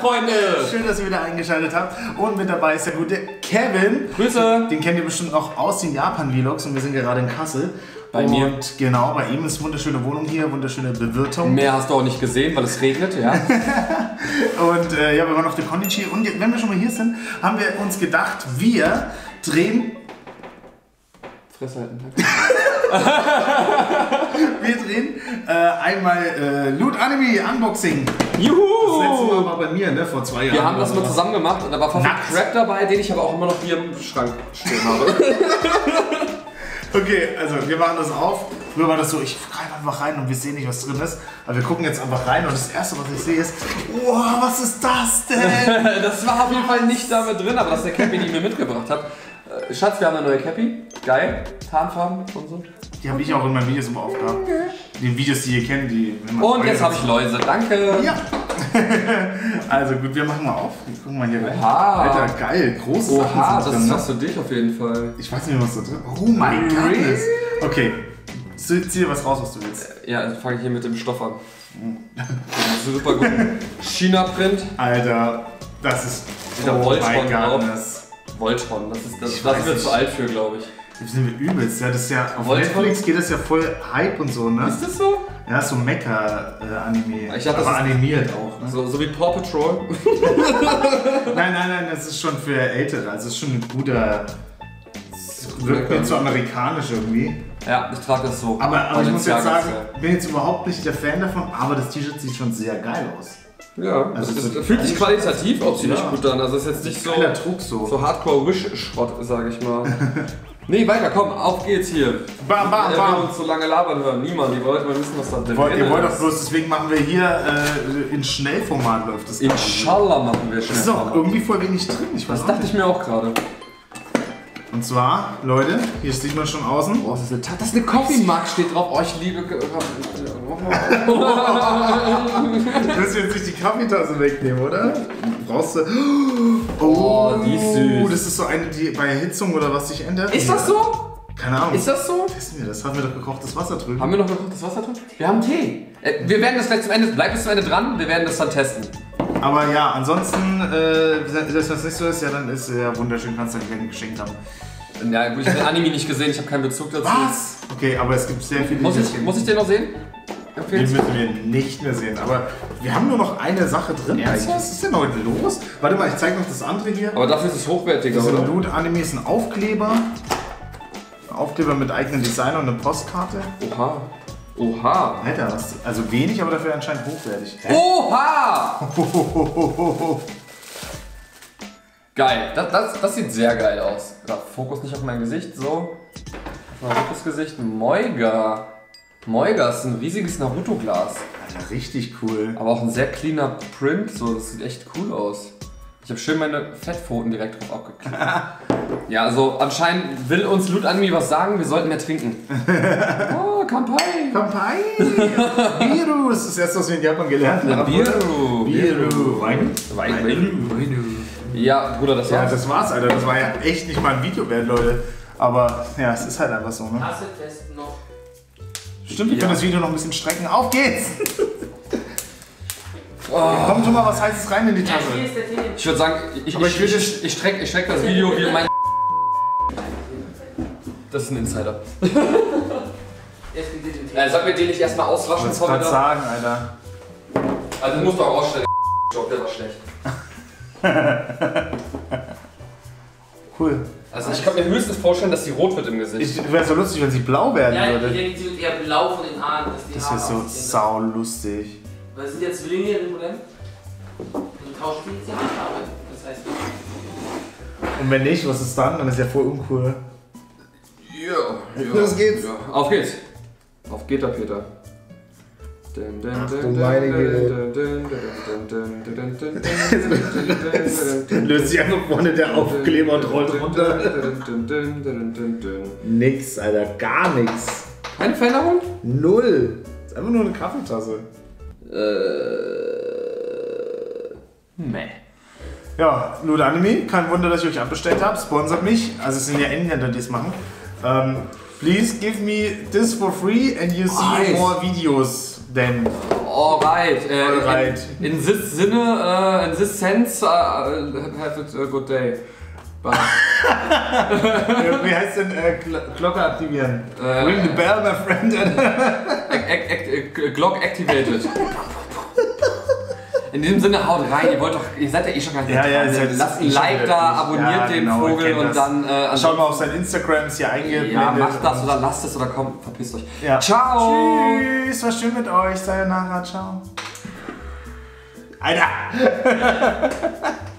Freunde! Schön, dass ihr wieder eingeschaltet habt. Und mit dabei ist der gute Kevin. Grüße! Den kennt ihr bestimmt noch aus den Japan-Vlogs und wir sind gerade in Kassel. Bei mir. Und genau, bei ihm ist wunderschöne Wohnung hier, wunderschöne Bewirtung. Mehr hast du auch nicht gesehen, weil es regnet, ja. Und ja, wir waren auf der Kondichi. Und wenn wir schon mal hier sind, haben wir uns gedacht, wir drehen... Fresse halten. Wir drehen einmal Loot Anime Unboxing. Juhu! Das letzte Mal war bei mir, ne, vor 2 Jahren. Wir haben das mal zusammen gemacht und da war fast ein Crap dabei, den ich aber auch immer noch hier im Schrank stehen habe. Okay, also wir machen das auf. Früher war das so, ich greife einfach rein und wir sehen nicht, was drin ist. Aber wir gucken jetzt einfach rein und das erste, was ich sehe, ist, wow, was ist das denn? Das war auf jeden Fall nicht damit drin, aber das ist der Cappy, die ich mir mitgebracht habe. Schatz, wir haben eine neue Cappy. Geil. Tarnfarben und so. Die habe ich auch in meinen Videos immer aufgehabt. Die Videos, die ihr kennt, die... Und jetzt habe ich Läuse. Danke. Ja. Also gut, wir machen mal auf. Wir gucken mal hier rein. Oha. Alter, geil. Große Sachen Oha, sind das drin, ist ne? was für dich auf jeden Fall. Ich weiß nicht, was da drin ist. Oh mein Gott. Okay. Zieh dir was raus, was du willst. Ja, dann fange ich hier mit dem Stoff an. Das ist super gut. China-Print. Alter, das ist... Wieder oh Voltron mein drauf. Gott. Voltron, das sind wir nicht. zu alt für, glaube ich. Das sind wir übelst. Ja, das ist ja, auf Voltron? Netflix geht das ja voll Hype und so, ne? Ist das so? Ja, so Mecha-Anime. Ich dachte, das aber ist- animiert auch, ne? So wie Paw Patrol. Nein, das ist schon für Ältere. Also es ist schon ein guter... Es wirkt mir zu amerikanisch irgendwie. Ja, ich trage das so. Aber ich muss jetzt sagen, Balenciaga-Style. ich bin jetzt überhaupt nicht der Fan davon, aber das T-Shirt sieht schon sehr geil aus. Ja, Also das fühlt sich qualitativ auch ziemlich Ja. gut an. Also es ist jetzt nicht so, Geiler Druck so. so Hardcore-Wish-Schrott, sage ich mal. Nee, weiter, komm, auf geht's hier. Bam, bam, Wer will bam. uns so lange labern hören? Niemand, die wollen mal wissen, was da drin Ihr wollt doch ist. bloß, deswegen machen wir hier in Schnellformat läuft das. Inshallah machen wir Das schnell. ist auch irgendwie voll wenig drin. Ich weiß Das auch dachte nicht. ich mir auch gerade. Und zwar, Leute, hier sieht man schon außen. Oh, das ist eine Coffee-Mug, steht drauf. Oh, ich liebe... Du wirst jetzt nicht die Kaffeetasse wegnehmen, oder? Brauchst du. Oh, die ist süß. Das ist so eine, die bei Erhitzung oder was sich ändert. Ist das so? Keine Ahnung. Ist das so? Wissen wir das? Haben wir doch gekochtes Wasser drüben. Haben wir noch gekochtes Wasser drin? Wir haben Tee. Wir werden das gleich zum Ende... Bleib bis zum Ende dran, wir werden das dann testen. Aber ja, ansonsten, wenn das nicht so ist, ja, dann ist ja wunderschön, kannst du ein Geschenk haben. Ja, gut, ich habe den Anime nicht gesehen, ich habe keinen Bezug dazu. Was? Okay, aber es gibt sehr viele. Muss ich den noch sehen? Den Empfehlst du? müssen wir nicht mehr sehen. Aber wir haben nur noch eine Sache drin. Ernsthaft? Was ist denn heute los? Warte mal, ich zeige noch das andere hier. Aber dafür ist es hochwertiger, Das sind oder? Loot-Anime, ist ein Aufkleber. Ein Aufkleber mit eigenem Design und eine Postkarte. Oha. Oha. Alter, was? Also wenig, aber dafür anscheinend hochwertig. Hä? Oha! Geil. Das sieht sehr geil aus. Fokus nicht auf mein Gesicht, so. Auf mein Fokusgesicht. Moiga. Moiga ist ein riesiges Naruto-Glas. Alter, richtig cool. Aber auch ein sehr cleaner Print, so. Das sieht echt cool aus. Ich habe schön meine Fettpfoten direkt drauf abgeklebt. Ja, also anscheinend will uns Loot Anime was sagen, wir sollten mehr trinken. Oh, Kampai! Kampai! Biru! Das ist das erste, was wir in Japan gelernt haben. Biru! Biru! Wein? Wein. Ja, Bruder, das Ja, war's. das war's, Alter. Das war ja echt nicht mal ein Video wert, Leute. Aber ja, es ist halt einfach so, ne? Tasse testen noch. Stimmt, wir Ja. können das Video noch ein bisschen strecken. Auf geht's! Oh. Kommt schon mal was Heißes rein in die Ja, Tasse. hier ist der Tee. Ich würde sagen, ich streck das Video wie mein. Das ist ein Insider. Jetzt gibt ihr den Tee. Sollen wir den nicht erstmal Ich auswaschen? wollte gerade sagen, Alter. Also du musst doch auch ausstellen. Job, der war schlecht. Cool. Also ich kann mir höchstens vorstellen, dass sie rot wird im Gesicht. Wäre so lustig, wenn sie blau werden Ja, ich würde. denke, sie wird eher blau von den Haaren. Dass die Das Haare wäre so aussehen. sau lustig. Weil es sind ja Zwillinge im Modell. Und du tauschst die jetzt die Haarfarbe. Das heißt, Und wenn nicht, was ist dann? Dann ist ja voll uncool. Ja. Los geht's. Ja. Auf geht's. Auf geht der Peter. Ach du meine Güte. Löst sich einfach vorne der Aufkleber und rollt runter. Nix, Alter. Gar nix. Keine Veränderung? Null. Ist einfach nur eine Kaffeetasse. Meh. Ja, Loot Anime. Kein Wunder, dass ich euch abbestellt habe. Sponsert mich. Also es sind ja Engländer, die es machen. Please give me this for free and you see Nice. more videos then. Alright. Alright. In this Sinne, in this sense, have it a good day. Bye. Wie heißt denn Glocke aktivieren? Ring the bell, my friend. Glock activated. In diesem Sinne, haut rein. Ihr seid ja eh schon gar nicht Ja, lasst ein Like da, abonniert den Vogel und dann... schaut mal auf sein Instagram, ist hier eingeblendet. Ja, macht das oder lasst es oder kommt, verpisst euch. Ja. Ciao! Tschüss, war schön mit euch. Sayonara, ciao. Alter!